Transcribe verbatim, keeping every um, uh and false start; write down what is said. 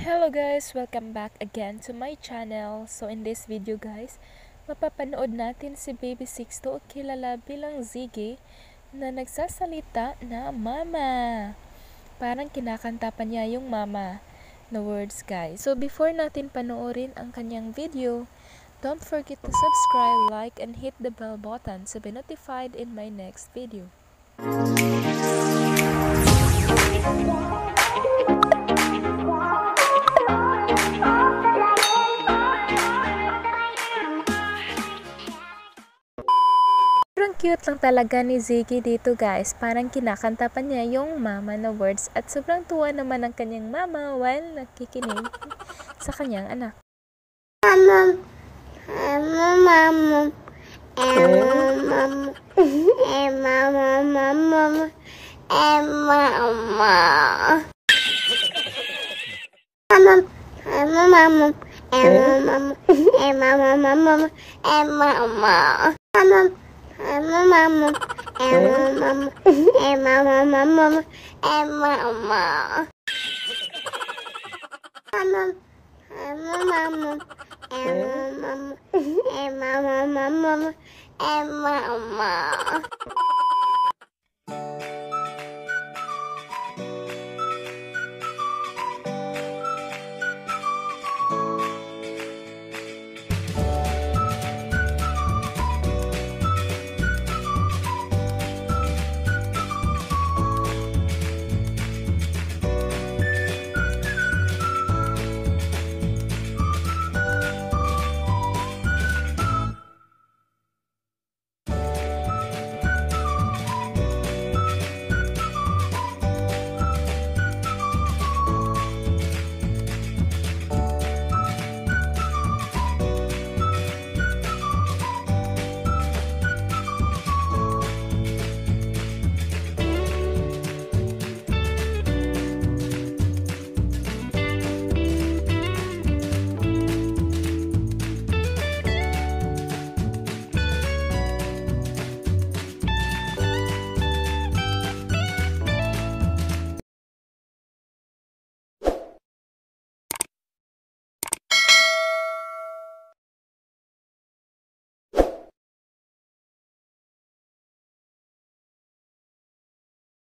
Hello guys! Welcome back again to my channel. So in this video guys, mapapanood natin si Baby Sixto o kilala bilang Ziggy na nagsasalita na mama. Parang kinakanta pa niya yung mama na words guys. So before natin panoorin ang kanyang video, don't forget to subscribe, like, and hit the bell button to be notified in my next video. Sobrang cute lang talaga ni Ziggy dito guys. Parang kinakanta pa niya yung mama na words at sobrang tuwa naman ang kanyang mama while nakikinig sa kanyang anak. Mama, mama, mama, mama, mama, mama, mama. Mama, mama, mama, mama, mama, mama, mama. Mama. Emma, mama, Emma, mama, Emma, mama, mama, Emma, mama. Mama, Emma, mama, Emma, mama, Emma, mama, mama, Emma, mama.